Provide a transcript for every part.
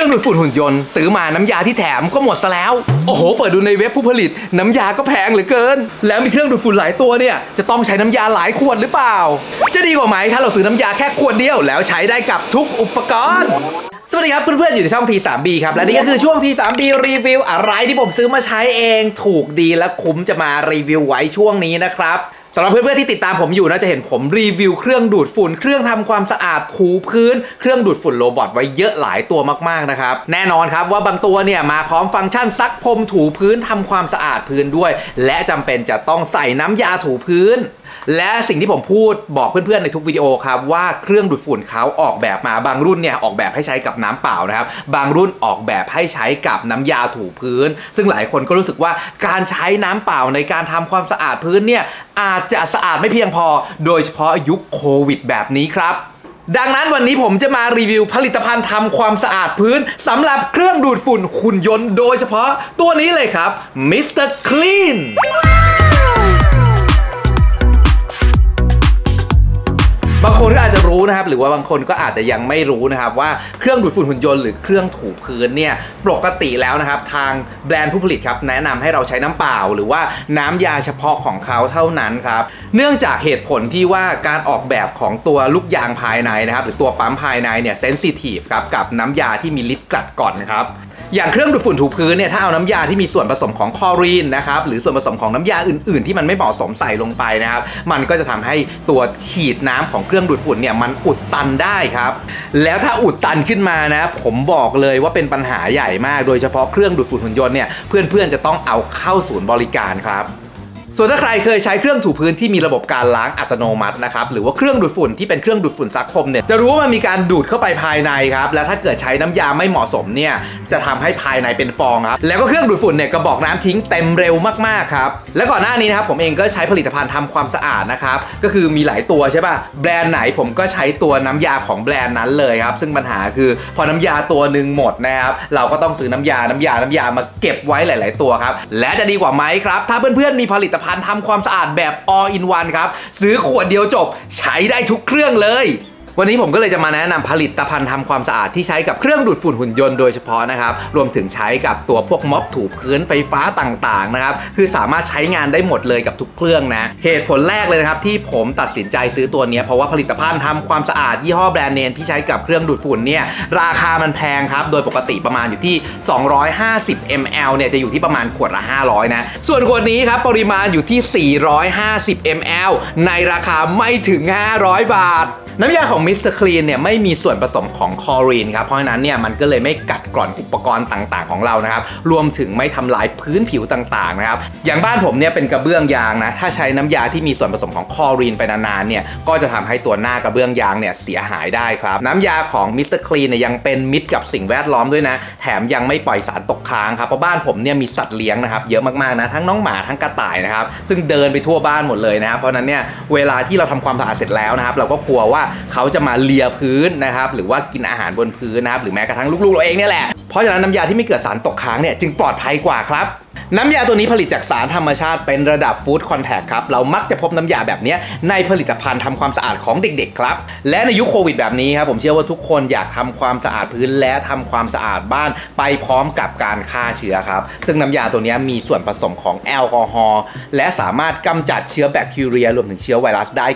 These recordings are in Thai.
รื่องดูดฝุ่นหุ่นยนต์ซื้อมาน้ำยาที่แถมก็หมดซะแล้วโอ้โหเปิดดูในเว็บผู้ผลิตน้ำยาก็แพงเหลือเกินแล้วมีเครื่องดูดฝุ่นหลายตัวเนี่ยจะต้องใช้น้ำยาหลายขวดหรือเปล่าจะดีกว่าไหมถ้าเราซื้อน้ำยาแค่ขวดเดียวแล้วใช้ได้กับทุกอุปกรณ์สวัสดีครับเพื่อนๆอยู่ในช่อง T3B ครับและนี่ก็คือช่วง T3B รีวิวอะไรที่ผมซื้อมาใช้เองถูกดีและคุ้มจะมารีวิวไว้ช่วงนี้นะครับสำหรับเพื่อนๆที่ติดตามผมอยู่น่าจะเห็นผมรีวิวเครื่องดูดฝุ่นเครื่องทำความสะอาดถูพื้นเครื่องดูดฝุ่นโรบอทไว้เยอะหลายตัวมากๆนะครับแน่นอนครับว่าบางตัวเนี่ยมาพร้อมฟังก์ชันซักพรมถูพื้นทำความสะอาดพื้นด้วยและจำเป็นจะต้องใส่น้ำยาถูพื้นและสิ่งที่ผมพูดบอกเพื่อนๆในทุกวิดีโอครับว่าเครื่องดูดฝุ่นเขาออกแบบมาบางรุ่นเนี่ยออกแบบให้ใช้กับน้ำเปล่านะครับบางรุ่นออกแบบให้ใช้กับน้ำยาถูพื้นซึ่งหลายคนก็รู้สึกว่าการใช้น้ำเปล่าในการทำความสะอาดพื้นเนี่ยอาจจะสะอาดไม่เพียงพอโดยเฉพาะยุคโควิดแบบนี้ครับดังนั้นวันนี้ผมจะมารีวิวผลิตภัณฑ์ทำความสะอาดพื้นสำหรับเครื่องดูดฝุ่นหุ่นยนต์โดยเฉพาะตัวนี้เลยครับ Mr. Cleanบางคนก็อาจจะรู้นะครับหรือว่าบางคนก็อาจจะยังไม่รู้นะครับว่าเครื่องดูดฝุ่นหุ่นยนต์หรือเครื่องถูพื้นเนี่ยปกติแล้วนะครับทางแบรนด์ผู้ผลิตครับแนะนำให้เราใช้น้ำเปล่าหรือว่าน้ำยาเฉพาะของเขาเท่านั้นครับเนื่องจากเหตุผลที่ว่าการออกแบบของตัวลูกยางภายในนะครับหรือตัวปั๊มภายในเนี่ยเซนซิทีฟครับกับน้ำยาที่มีฤทธิ์กลั่นกร่อนนะครับอย่างเครื่องดูดฝุ่นถูพื้นเนี่ยถ้าเอาน้ำยาที่มีส่วนผสมของคลอรีนนะครับหรือส่วนผสมของน้ำยาอื่นๆที่มันไม่เหมาะสมใส่ลงไปนะครับมันก็จะทำให้ตัวฉีดน้ำของเครื่องดูดฝุ่นเนี่ยมันอุดตันได้ครับแล้วถ้าอุดตันขึ้นมานะผมบอกเลยว่าเป็นปัญหาใหญ่มากโดยเฉพาะเครื่องดูดฝุ่นหุ่นยนต์เนี่ยเพื่อนๆจะต้องเอาเข้าศูนย์บริการครับส่วนถ้าใครเคยใช้เครื่องถูพื้นที่มีระบบการล้างอัตโนมัตินะครับหรือว่าเครื่องดูดฝุ่นที่เป็นเครื่องดูดฝุ่นซักพรมเนี่ยจะรู้ว่ามันมีการดูดเข้าไปภายในครับและถ้าเกิดใช้น้ำยาไม่เหมาะสมเนี่ยจะทำให้ภายในเป็นฟองครับแล้วก็เครื่องดูดฝุ่นเนี่ยกระบอกน้ำทิ้งเต็มเร็วมากๆครับและก่อนหน้านี้นะครับผมเองก็ใช้ผลิตภัณฑ์ทำความสะอาดนะครับก็คือมีหลายตัวใช่ป่ะแบรนด์ไหนผมก็ใช้ตัวน้ำยาของแบรนด์นั้นเลยครับซึ่งปัญหาคือพอน้ำยาตัวหนึ่งหมดนะครับเราก็ต้องซื้อน้ำยามาเก็บไว้หลายๆตัวครับและจะดีกว่าไหมครับถ้าเพื่อนๆมีผลิตภัณฑ์ทำความสะอาดแบบ all in one ครับซื้อขวดเดียวจบใช้ได้ทุกเครื่องเลยวันนี้ผมก็เลยจะมาแนะนำผลิตภัณฑ์ทำความสะอาดที่ใช้กับเครื่องดูดฝุ่นหุ่นยนต์โดยเฉพาะนะครับรวมถึงใช้กับตัวพวกม็อบถูพื้นไฟฟ้าต่างๆนะครับคือสามารถใช้งานได้หมดเลยกับทุกเครื่องนะเหตุผลแรกเลยนะครับที่ผมตัดสินใจซื้อตัวนี้เพราะว่าผลิตภัณฑ์ทำความสะอาดยี่ห้อแบรนด์เนมที่ใช้กับเครื่องดูดฝุ่นเนี่ยราคามันแพงครับโดยปกติประมาณอยู่ที่250 ml เนี่ยจะอยู่ที่ประมาณขวดละ500นะส่วนขวดนี้ครับปริมาณอยู่ที่450 ml ในราคาไม่ถึง500 บาทน้ำยาของ Mr. Clean เนี่ยไม่มีส่วนผสมของคลอรีนครับเพราะฉะนั้นเนี่ยมันก็เลยไม่กัดกร่อนอุปกรณ์ต่างๆของเรานะครับรวมถึงไม่ทำลายพื้นผิวต่างๆนะครับอย่างบ้านผมเนี่ยเป็นกระเบื้องยางนะถ้าใช้น้ำยาที่มีส่วนผสมของคลอรีนไปนานๆเนี่ยก็จะทำให้ตัวหน้ากระเบื้องยางเนี่ยเสียหายได้ครับน้ำยาของ Mr. Clean เนี่ยยังเป็นมิตรกับสิ่งแวดล้อมด้วยนะแถมยังไม่ปล่อยสารตกค้างครับเพราะบ้านผมเนี่ยมีสัตว์เลี้ยงนะครับเยอะมากๆนะทั้งน้องหมาทั้งกระต่ายนะครับซึ่งเดินไปทั่วบ้านหมดเลยนะครับเพราะนั้นเนี่ยเวลาที่เราทำความสะอาดเสร็จแล้วนะครับเราก็กลัวว่าเขาจะมาเลียพื้นนะครับหรือว่ากินอาหารบนพื้นนะครับหรือแม้กระทั่งลูกๆเราเองเนี่ยแหละเพราะฉะนั้นน้ำยาที่ไม่เกิดสารตกค้างเนี่ยจึงปลอดภัยกว่าครับน้ำยาตัวนี้ผลิตจากสารธรรมชาติเป็นระดับฟู้ดคอนแทคครับเรามักจะพบน้ำยาแบบนี้ในผลิตภัณฑ์ทำความสะอาดของเด็กๆครับและในยุคโควิดแบบนี้ครับผมเชื่อว่าทุกคนอยากทำความสะอาดพื้นและทำความสะอาดบ้านไปพร้อมกับการฆ่าเชื้อครับซึ่งน้ำยาตัวนี้มีส่วนผสมของแอลกอฮอล์และสามารถกำจัดเชื้อแบคทีเรียรวมถึงเชื้อไวรัสได้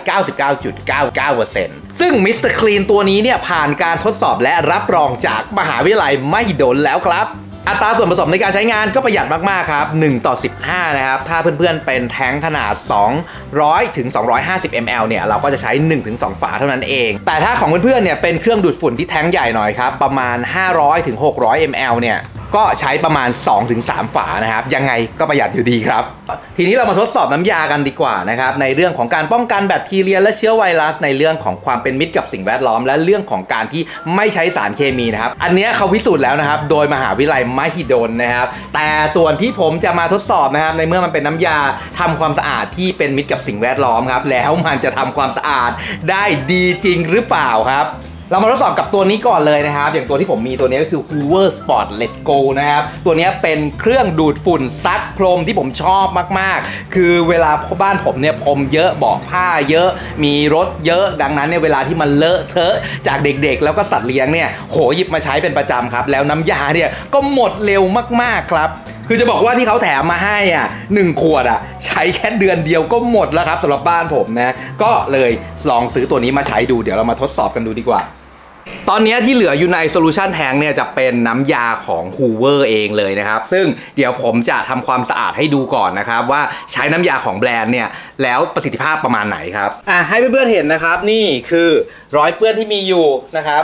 99.99% ซึ่ง Mr. Clean ตัวนี้เนี่ยผ่านการทดสอบและรับรองจากมหาวิทยาลัยมหิดลแล้วครับอัตราส่วนผสมในการใช้งานก็ประหยัดมากๆครับ1:15นะครับถ้าเพื่อนๆเป็นแท้งขนาด200ถึง250 ml เนี่ยเราก็จะใช้1-2 ฝาเท่านั้นเองแต่ถ้าของเพื่อนๆเนี่ยเป็นเครื่องดูดฝุ่นที่แท้งใหญ่หน่อยครับประมาณ500ถึง600 ml เนี่ยก็ใช้ประมาณ 2-3 ฝานะครับยังไงก็ประหยัดอยู่ดีครับทีนี้เรามาทดสอบน้ำยากันดีกว่านะครับในเรื่องของการป้องกันแบคทีเรียและเชื้อไวรัสในเรื่องของความเป็นมิตรกับสิ่งแวดล้อมและเรื่องของการที่ไม่ใช้สารเคมีนะครับอันนี้เขาพิสูจน์แล้วนะครับโดยมหาวิทยาลัยมหิดลนะครับแต่ส่วนที่ผมจะมาทดสอบนะครับในเมื่อมันเป็นน้ำยาทำความสะอาดที่เป็นมิตรกับสิ่งแวดล้อมครับแล้วมันจะทำความสะอาดได้ดีจริงหรือเปล่าครับเรามาทดสอบกับตัวนี้ก่อนเลยนะครับอย่างตัวที่ผมมีตัวนี้ก็คือ Hoover Sport Let's Go นะครับตัวนี้เป็นเครื่องดูดฝุ่นซักพรมที่ผมชอบมากๆคือเวลาบ้านผมเนี่ยพรมเยอะเบาะผ้าเยอะมีรถเยอะดังนั้นเนี่ยเวลาที่มันเลอะเทอะจากเด็กๆแล้วก็สัตว์เลี้ยงเนี่ยโหหยิบมาใช้เป็นประจำครับแล้วน้ำยาเนี่ยก็หมดเร็วมากๆครับคือจะบอกว่าที่เขาแถมมาให้อ่ะ1 ขวดอ่ะใช้แค่เดือนเดียวก็หมดแล้วครับสำหรับบ้านผมนะก็เลยลองซื้อตัวนี้มาใช้ดูเดี๋ยวเรามาทดสอบกันดูดีกว่าตอนนี้ที่เหลืออยู่ใน Solution Tank เนี่ยจะเป็นน้ำยาของ Hoover เองเลยนะครับซึ่งเดี๋ยวผมจะทำความสะอาดให้ดูก่อนนะครับว่าใช้น้ำยาของแบรนด์เนี่ยแล้วประสิทธิภาพประมาณไหนครับให้เพื่อนๆเห็นนะครับนี่คือรอยเปื้อนที่มีอยู่นะครับ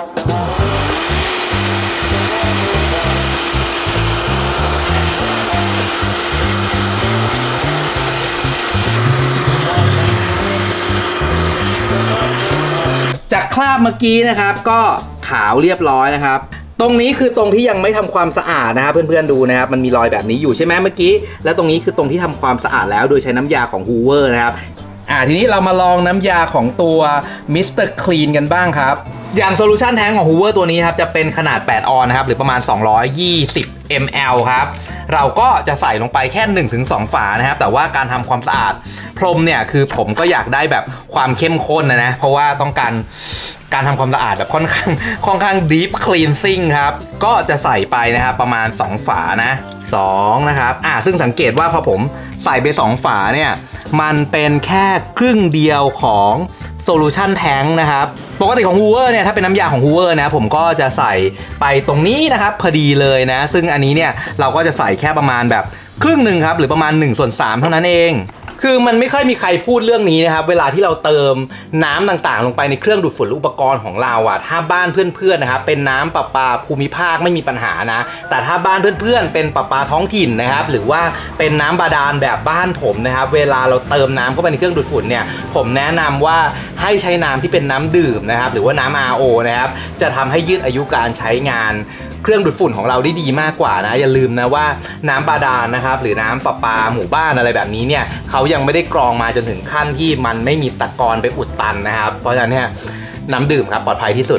จากคราบเมื่อกี้นะครับก็ขาวเรียบร้อยนะครับตรงนี้คือตรงที่ยังไม่ทำความสะอาดนะครับเพื่อนๆดูนะครับมันมีรอยแบบนี้อยู่ใช่ไหมเมื่อกี้แล้วตรงนี้คือตรงที่ทำความสะอาดแล้วโดยใช้น้ำยาของ Hoover นะครับทีนี้เรามาลองน้ำยาของตัว Mr. Clean กันบ้างครับอย่าง Solution Tank ของ Hoover ตัวนี้ครับจะเป็นขนาด8 ออนนะครับหรือประมาณ220 ml ครับเราก็จะใส่ลงไปแค่ 1-2 ฝานะครับแต่ว่าการทำความสะอาดพรมเนี่ยคือผมก็อยากได้แบบความเข้มข้นนะเพราะว่าต้องการทำความสะอาดแบบค่อนข้าง deep cleansing ครับก็จะใส่ไปนะครับประมาณ2 ฝานะ2นะครับซึ่งสังเกตว่าพอผมใส่ไป2 ฝาเนี่ยมันเป็นแค่ครึ่งเดียวของ Solution Tank นะครับปกติของ Hoover เนี่ยถ้าเป็นน้ำยาของ Hoover นะผมก็จะใส่ไปตรงนี้นะครับพอดีเลยนะซึ่งอันนี้เนี่ยเราก็จะใส่แค่ประมาณแบบครึ่งหนึ่งครับหรือประมาณ1/3เท่านั้นเองคือมันไม่ค่อยมีใครพูดเรื่องนี้นะครับเวลาที่เราเติมน้ำต่างๆลงไปในเครื่องดูดฝุ่นอุปกรณ์ของเราถ้าบ้านเพื่อนๆนะครับเป็นน้ำประปาภูมิภาคไม่มีปัญหานะแต่ถ้าบ้านเพื่อนๆเป็นประปาท้องถิ่นนะครับหรือว่าเป็นน้ำบาดาลแบบบ้านผมนะครับเวลาเราเติมน้ำเข้าไปในเครื่องดูดฝุ่นเนี่ยผมแนะนำว่าให้ใช้น้ำที่เป็นน้ำดื่มนะครับหรือว่าน้ำ RO นะครับจะทำให้ยืดอายุการใช้งานเครื่องดูดฝุ่นของเราได้ดีมากกว่านะอย่าลืมนะว่าน้ำบาดาลนะครับหรือน้ำประปาหมู่บ้านอะไรแบบนี้เนี่ยเขายังไม่ได้กรองมาจนถึงขั้นที่มันไม่มีตะกอนไปอุดตันนะครับเพราะฉะนั้นเนี่ยน้ำดื่มครับปลอดภัยที่สุด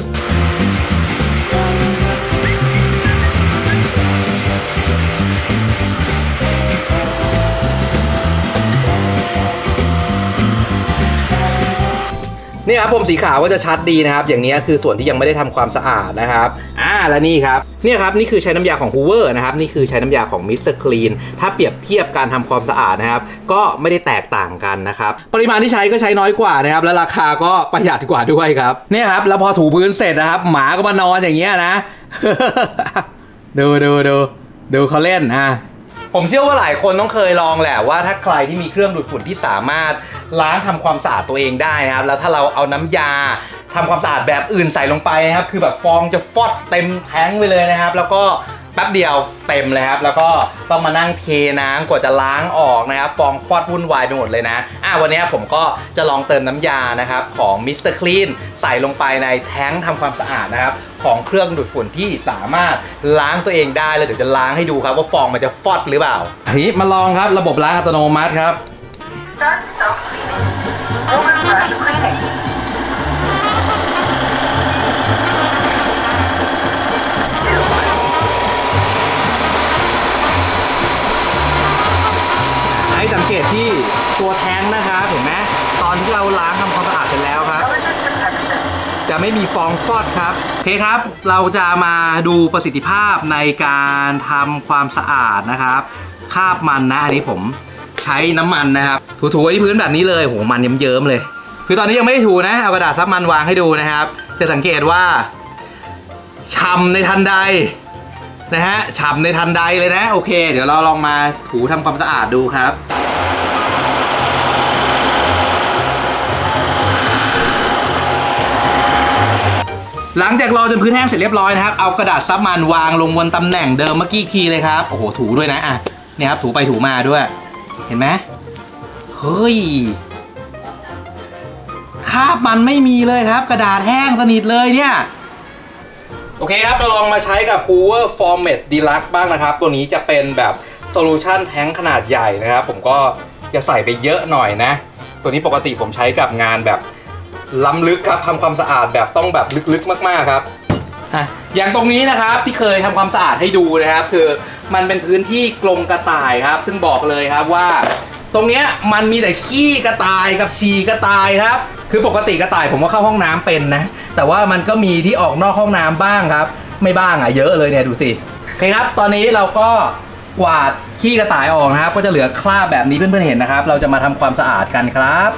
นี่ครับผมสีขาวก็จะชัดดีนะครับอย่างนี้คือส่วนที่ยังไม่ได้ทำความสะอาดนะครับและนี่ครับเนี่ยครับนี่คือใช้น้ำยาของ Hoover นะครับนี่คือใช้น้ำยาของ Mr. Clean ถ้าเปรียบเทียบการทำความสะอาดนะครับก็ไม่ได้แตกต่างกันนะครับปริมาณที่ใช้ก็ใช้น้อยกว่านะครับและราคาก็ประหยัดกว่าด้วยครับเนี่ยครับแล้วพอถูพื้นเสร็จนะครับหมาก็มานอนอย่างเงี้ยนะ ดูเขาเล่นผมเชื่อว่าหลายคนต้องเคยลองแหละว่าถ้าใครที่มีเครื่องดูดฝุ่นที่สามารถล้างทำความสะอาดตัวเองได้นะครับแล้วถ้าเราเอาน้ำยาทำความสะอาดแบบอื่นใส่ลงไปนะครับคือแบบฟองจะฟอดเต็มแท้งไปเลยนะครับแล้วก็แป๊บเดียวเต็มเลยครับแล้วก็ต้องมานั่งเทน้ำกว่าจะล้างออกนะครับฟองฟอดวุ่นวายไปหมดเลยนะวันนี้ผมก็จะลองเติมน้ำยานะครับของ Mr. Clean ใส่ลงไปในแท้งทำความสะอาดนะครับของเครื่องดูดฝุ่นที่สามารถล้างตัวเองได้แล้วเดี๋ยวจะล้างให้ดูครับว่าฟองมันจะฟอดหรือเปล่าทีนี้มาลองครับระบบล้างอัตโนมัติครับให้สังเกตที่ตัวแท้งนะครับเห็นไหมตอนที่เราล้างทำความสะอาดเสร็จแล้วครับจะไม่มีฟองฟอดครับโอเคครับเราจะมาดูประสิทธิภาพในการทำความสะอาดนะครับคราบมันนะอันนี้ผมใช้น้ำมันนะครับถูๆไว้ที่พื้นแบบนี้เลยโหมันเยิ้มๆเลยคือตอนนี้ยังไม่ได้ถูนะเอากระดาษซับมันวางให้ดูนะครับจะสังเกตว่าฉ่ำในทันใดนะฮะฉ่ำในทันใดเลยนะโอเคเดี๋ยวเราลองมาถูทำความสะอาดดูครับหลังจากรอจนพื้นแห้งเสร็จเรียบร้อยนะครับเอากระดาษซับมันวางลงบนตำแหน่งเดิมเมื่อกี้ทีเลยครับโอ้โหถูด้วยนะเนี่ยครับถูไปถูมาด้วยเห็นไหมเฮ้ยคราบมันไม่มีเลยครับกระดาษแห้งสนิทเลยเนี่ยโอเคครับเราลองมาใช้กับ Hoover Format Deluxe บ้างนะครับตัวนี้จะเป็นแบบ Solution Tank ขนาดใหญ่นะครับผมก็จะใส่ไปเยอะหน่อยนะตัวนี้ปกติผมใช้กับงานแบบล้ำลึกครับทำความสะอาดแบบต้องแบบลึกๆมากๆครับอย่างตรงนี้นะครับที่เคยทำความสะอาดให้ดูนะครับคือมันเป็นพื้นที่กรงกระต่ายครับซึ่งบอกเลยครับว่าตรงเนี้ยมันมีแต่ขี้กระต่ายกับฉี่กระต่ายครับคือปกติกระต่ายผมก็เข้าห้องน้ำเป็นนะแต่ว่ามันก็มีที่ออกนอกห้องน้ำบ้างครับไม่บ้างอ่ะเยอะเลยเนี่ยดูสิโอเคครับตอนนี้เราก็กวาดขี้กระต่ายออกนะครับก็จะเหลือคราบแบบนี้เพื่อนๆเห็นนะครับเราจะมาทำความสะอาดกันครับ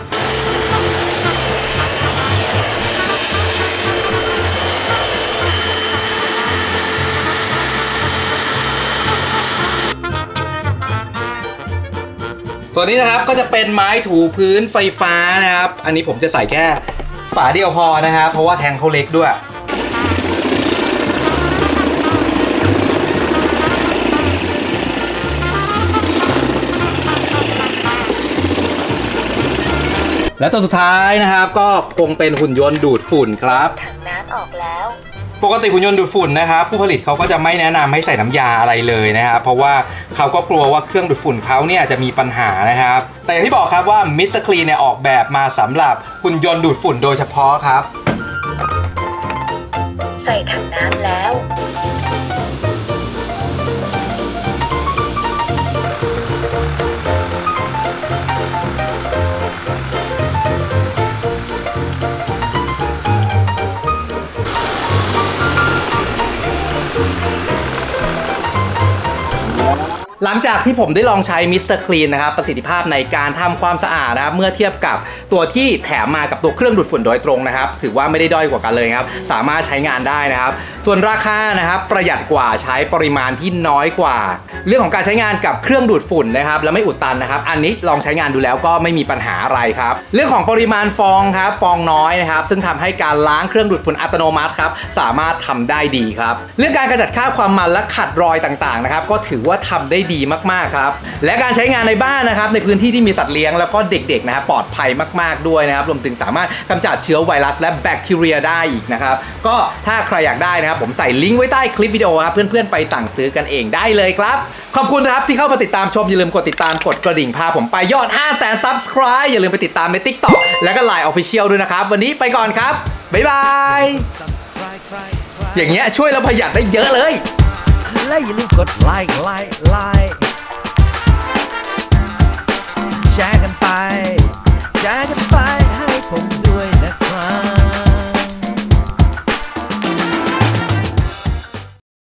ส่วนนี้นะครับก็จะเป็นไม้ถูพื้นไฟฟ้านะครับอันนี้ผมจะใส่แค่ฝาเดียวพอนะครับเพราะว่าแทงเขาเล็กด้วยและตัวสุดท้ายนะครับก็คงเป็นหุ่นยนต์ดูดฝุ่นครับถังน้ำออกแล้วปกติหุ่นยนต์ดูดฝุ่นนะครับผู้ผลิตเขาก็จะไม่แนะนำให้ใส่น้ำยาอะไรเลยนะครับเพราะว่าเขาก็กลัวว่าเครื่องดูดฝุ่นเขาเนี่ยจะมีปัญหานะครับแต่อย่างที่บอกครับว่ามิสเตอร์คลีนเนี่ยออกแบบมาสำหรับหุ่นยนต์ดูดฝุ่นโดยเฉพาะครับใส่ถังน้ำแล้วหลังจากที่ผมได้ลองใช้มิสเตอร์คลีนนะครับประสิทธิภาพในการทำความสะอาดนะครับเมื่อเทียบกับตัวที่แถมมากับตัวเครื่องดูดฝุ่นโดยตรงนะครับถือว่าไม่ได้ด้อยกว่ากันเลยครับสามารถใช้งานได้นะครับส่วนราคานะครับประหยัดกว่าใช้ปริมาณที่น้อยกว่าเรื่องของการใช้งานกับเครื่องดูดฝุ่นนะครับแล้วไม่อุดตันนะครับอันนี้ลองใช้งานดูแล้วก็ไม่มีปัญหาอะไรครับเรื่องของปริมาณฟองครับฟองน้อยนะครับซึ่งทำให้การล้างเครื่องดูดฝุ่นอัตโนมัติครับสามารถทำได้ดีครับเรื่องการกำจัดคราบความมันและขัดรอยต่างๆนะครับก็ถือว่าทำได้ดีมากๆครับและการใช้งานในบ้านนะครับในพื้นที่ที่มีสัตว์เลี้ยงแล้วก็เด็กๆนะครับปลอดภัยมากๆด้วยนะครับรวมถึงสามารถกำจัดเชื้อไวรัสและแบคทีเรียได้อีกนะครับก็ถ้าใครอยากได้นะครับผมใส่ลิงก์ไว้ใต้คลิปวิดีโอครับเพื่อนๆไปสั่งซื้อกันเองได้เลยครับขอบคุณครับที่เข้ามาติดตามชมอย่าลืมกดติดตามกดกระดิ่งพาผมไปยอด 500,000 Subscribe อย่าลืมไปติดตามใน TikTok และก็ Line Official ด้วยนะครับวันนี้ไปก่อนครับบ๊ายบายอย่างเงี้ยช่วยเราประหยัดได้เยอะเลยและอย่าลืมกดไลค์แชร์กัน